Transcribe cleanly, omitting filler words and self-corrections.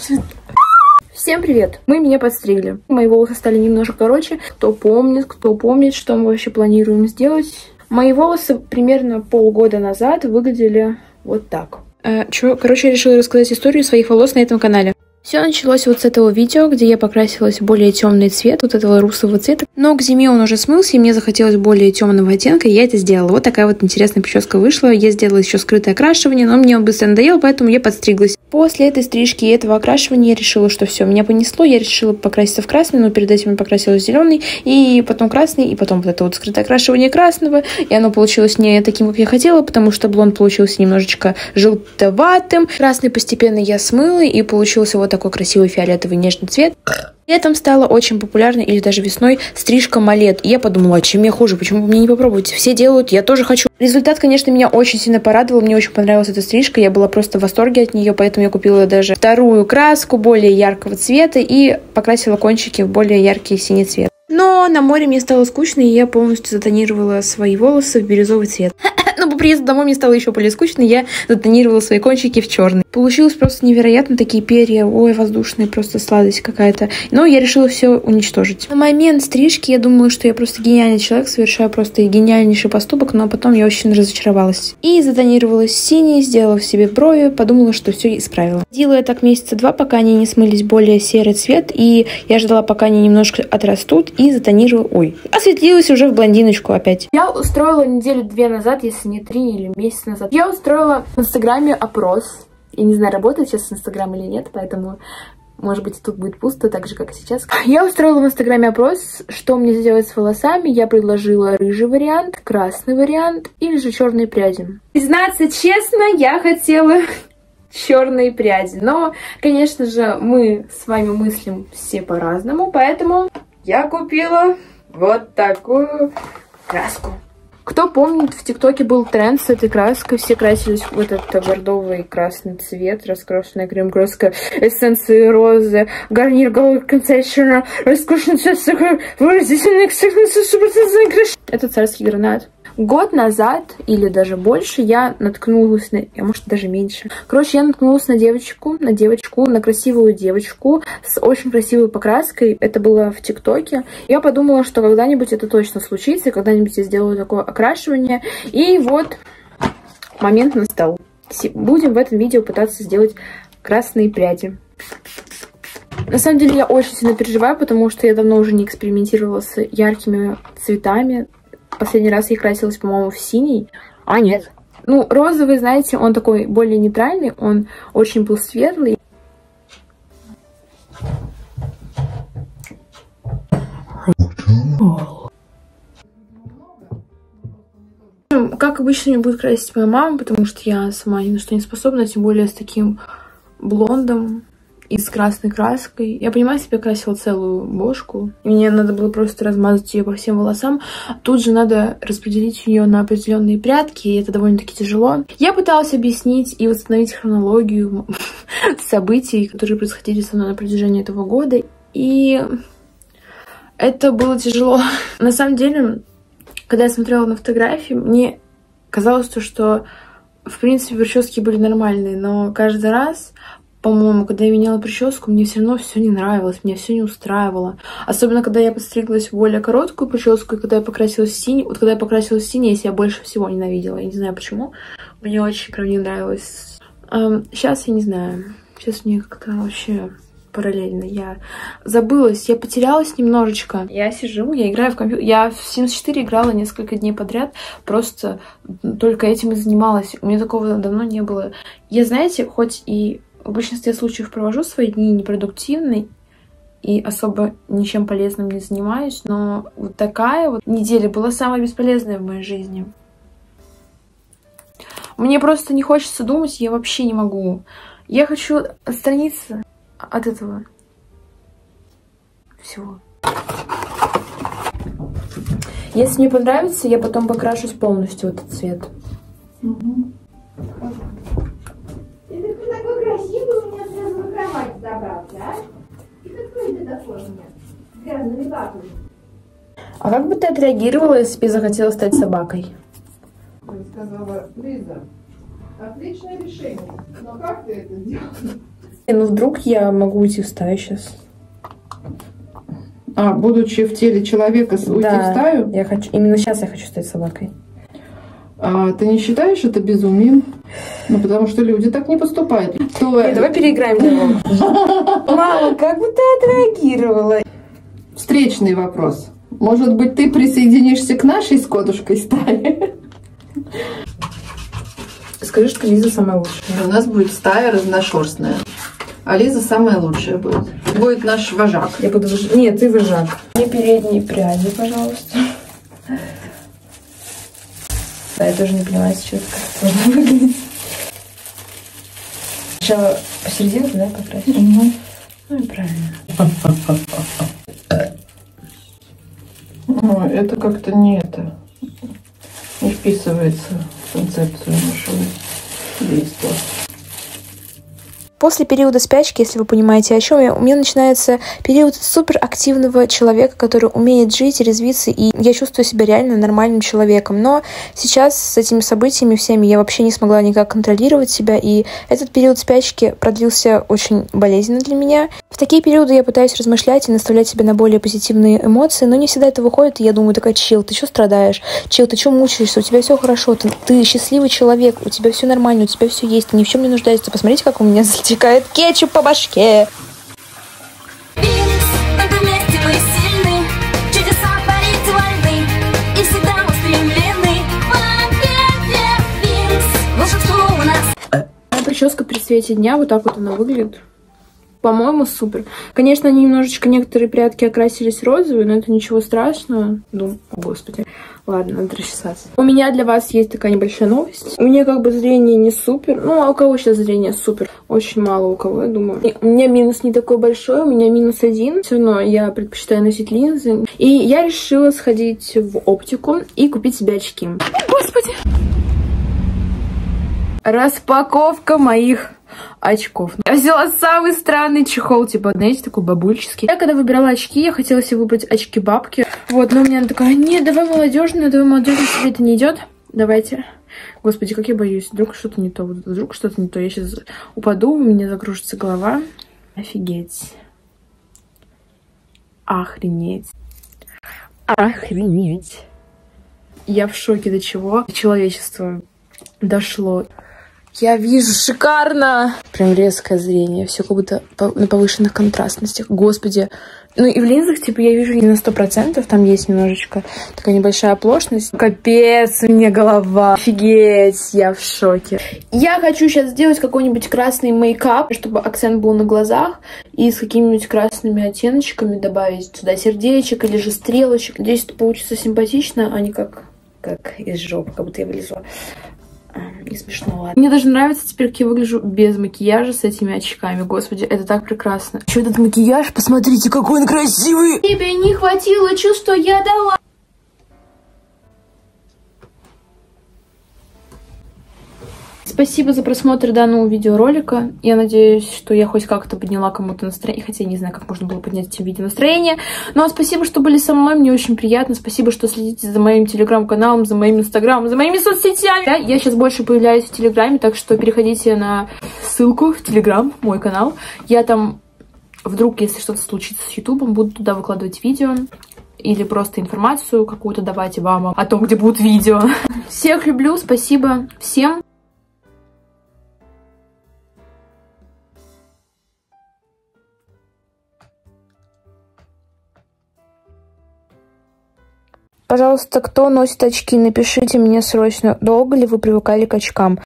Всем привет! Мы меня подстригли. Мои волосы стали немножко короче. Кто помнит, что мы вообще планируем сделать. Мои волосы примерно полгода назад выглядели вот так. Короче, я решила рассказать историю своих волос на этом канале. Все началось вот с этого видео, где я покрасилась в более темный цвет, вот этого русового цвета. Но к зиме он уже смылся, и мне захотелось более темного оттенка, и я это сделала. Вот такая вот интересная прическа вышла. Я сделала еще скрытое окрашивание, но мне он быстро надоел, поэтому я подстриглась. После этой стрижки и этого окрашивания я решила, что все, меня понесло. Я решила покраситься в красный, но перед этим я покрасилась в зеленый, и потом красный, и потом вот это вот скрытое окрашивание красного. И оно получилось не таким, как я хотела, потому что блонд получился немножечко желтоватым. Красный постепенно я смыла, и получился вот такой красивый фиолетовый нежный цвет. Летом стала очень популярной, или даже весной, стрижка малет. И я подумала, чем я хуже, почему бы мне не попробовать? Все делают, я тоже хочу. Результат, конечно, меня очень сильно порадовал, мне очень понравилась эта стрижка, я была просто в восторге от нее, поэтому я купила даже вторую краску более яркого цвета и покрасила кончики в более яркий синий цвет. Но на море мне стало скучно, и я полностью затонировала свои волосы в бирюзовый цвет. Но по приезду домой мне стало еще более скучно, я затонировала свои кончики в черный. Получилось просто невероятно, такие перья, ой, воздушные, просто сладость какая-то. Но я решила все уничтожить. На момент стрижки я думала, что я просто гениальный человек, совершаю просто гениальнейший поступок, но потом я очень разочаровалась. И затонировалась синей, сделала в себе брови, подумала, что все исправила. Делала я так месяца два, пока они не смылись более серый цвет, и я ждала, пока они немножко отрастут, и затонировала, осветлилась уже в блондиночку опять. Я устроила неделю-две назад, если не 3 или месяц назад. Я устроила в Инстаграме опрос. Я не знаю, работает сейчас Инстаграм или нет, поэтому, может быть, тут будет пусто, так же, как и сейчас. Я устроила в Инстаграме опрос, что мне сделать с волосами. Я предложила рыжий вариант, красный вариант или же черные пряди. Признаться честно, я хотела черные пряди. Но, конечно же, мы с вами мыслим все по-разному, поэтому я купила вот такую краску. Кто помнит, в ТикТоке был тренд с этой краской, все красились в этот бордовый красный цвет, раскрашенная крем-краска, эссенции розы, гарнир головы концентрированно, роскошный цвет, выразительный, это царский гранат. Год назад, или даже больше, я наткнулась на... А может, даже меньше. Короче, я наткнулась на девочку, на красивую девочку с очень красивой покраской. Это было в ТикТоке. Я подумала, что когда-нибудь это точно случится, когда-нибудь я сделаю такое окрашивание. И вот момент настал. Будем в этом видео пытаться сделать красные пряди. На самом деле, я очень сильно переживаю, потому что я давно уже не экспериментировала с яркими цветами. Последний раз я красилась, по-моему, в синий. А, нет. Ну, розовый, знаете, он такой более нейтральный. Он очень был светлый. Как обычно, мне будет красить моя мама, потому что я сама ни на что не способна, тем более с таким блондом и с красной краской. Я понимаю, себе красила целую бошку. Мне надо было просто размазать ее по всем волосам. Тут же надо распределить ее на определенные прядки, и это довольно-таки тяжело. Я пыталась объяснить и восстановить хронологию событий, которые происходили со мной на протяжении этого года. И это было тяжело. На самом деле, когда я смотрела на фотографии, мне казалось, что в принципе прически были нормальные, но каждый раз, по-моему, когда я меняла прическу, мне все равно все не нравилось, меня все не устраивало. Особенно, когда я подстриглась в более короткую прическу, и когда я покрасилась в синий. Вот когда я покрасилась в синий, я себя больше всего ненавидела. Я не знаю почему. Мне очень прям не нравилось. Сейчас я не знаю. Сейчас мне как-то вообще параллельно. Я забылась, я потерялась немножечко. Я сижу, я играю в компьютер. Я в Sims 4 играла несколько дней подряд. Просто только этим и занималась. У меня такого давно не было. Я, знаете, хоть и в большинстве случаев провожу свои дни непродуктивной и особо ничем полезным не занимаюсь, но вот такая вот неделя была самая бесполезная в моей жизни. Мне просто не хочется думать, я вообще не могу. Я хочу отстраниться от этого всего. Если мне понравится, я потом покрашусь полностью в этот цвет. Ты такой красивый, у меня сразу на кровать забрался, а? И какой ты такой у меня? С грязными лапами. А как бы ты отреагировала, если бы захотела стать собакой? Я сказала: Лиза, отличное решение, но как ты это сделала? Ну, вдруг я могу уйти в стаю сейчас. А, будучи в теле человека, уйти в стаю? Я хочу, именно сейчас я хочу стать собакой. А ты не считаешь это безумием? Ну, потому что люди так не поступают. Давай переиграем. Мама, как бы ты отреагировала? Встречный вопрос. Может быть, ты присоединишься к нашей с Кодушкой стае? Скажи, что Лиза самая лучшая. У нас будет стая разношерстная. А Лиза самая лучшая будет. Будет наш вожак. Я буду вожак. Нет, ты вожак. Мне передние пряди, пожалуйста. Да, я тоже не понимаю, что это как должно выглядеть. Сначала посерединке, да, покрасить? Угу. Ну и правильно. Ой, это как-то не вписывается в концепцию нашего действа. После периода спячки, если вы понимаете, о чем я, у меня начинается период суперактивного человека, который умеет жить, резвиться, и я чувствую себя реально нормальным человеком. Но сейчас с этими событиями всеми я вообще не смогла никак контролировать себя, и этот период спячки продлился очень болезненно для меня. В такие периоды я пытаюсь размышлять и наставлять себя на более позитивные эмоции, но не всегда это выходит, и я думаю, такая: чил, ты что страдаешь? Чил, ты что мучаешься? У тебя все хорошо, ты счастливый человек, у тебя все нормально, у тебя все есть, ты ни в чем не нуждаешься. Посмотрите, как у меня затекает кетчуп по башке. Прическа при свете дня, вот так вот она выглядит. По-моему, супер. Конечно, они немножечко, некоторые прядки окрасились розовые, но это ничего страшного. Думаю, о господи. Ладно, надо расчесаться. У меня для вас есть такая небольшая новость. У меня как бы зрение не супер. Ну, а у кого сейчас зрение супер? Очень мало у кого, я думаю. У меня минус не такой большой, у меня -1. Все равно я предпочитаю носить линзы. И я решила сходить в оптику и купить себе очки. Господи! Распаковка моих очков. Я взяла самый странный чехол, типа, знаете, такой бабульческий. Я когда выбирала очки, я хотела себе выбрать очки-бабки. Вот, но у меня такая: нет, давай молодежную, себе это не идет. Давайте. Господи, как я боюсь. Вдруг что-то не то. Вдруг что-то не то. Я сейчас упаду, у меня закружится голова. Офигеть. Охренеть. Охренеть. Я в шоке, до чего человечество дошло. Я вижу шикарно. Прям резкое зрение. Все как будто на повышенных контрастностях. Господи. Ну и в линзах, типа, я вижу не на 100%. Там есть немножечко такая небольшая оплошность. Капец, у меня голова. Офигеть, я в шоке. Я хочу сейчас сделать какой-нибудь красный мейкап, чтобы акцент был на глазах. И с какими-нибудь красными оттеночками добавить туда сердечек или же стрелочек. Надеюсь, это получится симпатично, а не как из жопы, как будто я вылезла. Не смешно, ладно. Мне даже нравится теперь, как я выгляжу без макияжа с этими очками. Господи, это так прекрасно. Еще этот макияж, посмотрите, какой он красивый! Тебе не хватило чувства, я дала. Спасибо за просмотр данного видеоролика. Я надеюсь, что я хоть как-то подняла кому-то настроение. Хотя я не знаю, как можно было поднять этим видео настроение. Но спасибо, что были со мной. Мне очень приятно. Спасибо, что следите за моим телеграм-каналом, за моим инстаграмом, за моими соцсетями. Да, я сейчас больше появляюсь в телеграме, так что переходите на ссылку в телеграм, мой канал. Я там, вдруг, если что-то случится с ютубом, буду туда выкладывать видео. Или просто информацию какую-то давать вам о том, где будут видео. Всех люблю. Спасибо всем. Пожалуйста, кто носит очки, напишите мне срочно, долго ли вы привыкали к очкам.